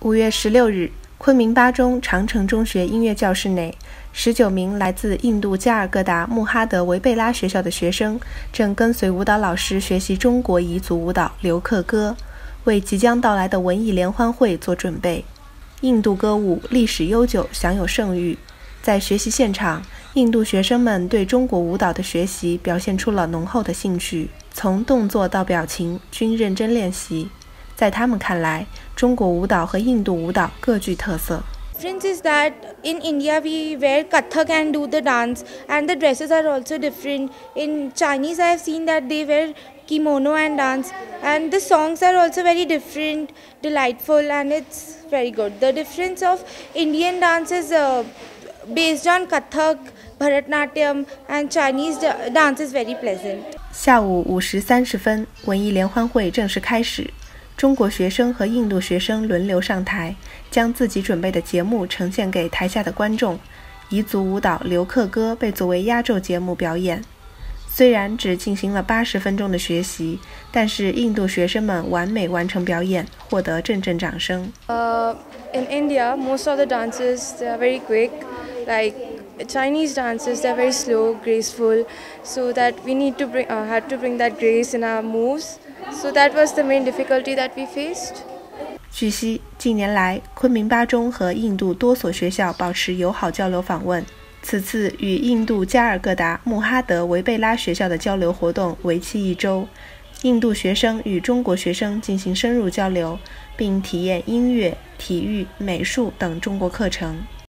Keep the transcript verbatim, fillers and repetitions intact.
五月十六日，昆明巴中长城中学音乐教室内，十九名来自印度加尔各答穆哈德维贝拉学校的学生正跟随舞蹈老师学习中国彝族舞蹈刘克歌，为即将到来的文艺联欢会做准备。印度歌舞历史悠久，享有盛誉。在学习现场，印度学生们对中国舞蹈的学习表现出了浓厚的兴趣，从动作到表情均认真练习。在他们看来，中国舞蹈和印度舞蹈各具特色。 Difference is that in India we wear Kathak and do the dance, and the dresses are also different. In Chinese I have seen that they wear kimono and dance, and the songs are also very different, delightful, and it's very good. The difference of Indian dance is uh, based on Kathak, Bharatanatyam, and Chinese dance is very pleasant. 下午五时三十分，文艺联欢会正式开始。中国学生和印度学生轮流上台，将自己准备的节目呈现给台下的观众。彝族舞蹈刘克歌被作为压轴节目表演。虽然只进行了八十分钟的学习，但是印度学生们完美完成表演，获得阵阵掌声。 Uh, in India, most of the dances they are very quick, like Chinese dances they are very slow, graceful. So that we need to bring, uh, had to bring that grace in our moves. So that was the main difficulty that we faced. 据悉，近年来，昆明巴中和印度多所学校保持友好交流访问。此次与印度加尔各答穆哈德维贝拉学校的交流活动为期一周，印度学生与中国学生进行深入交流，并体验音乐、体育、美术等中国课程。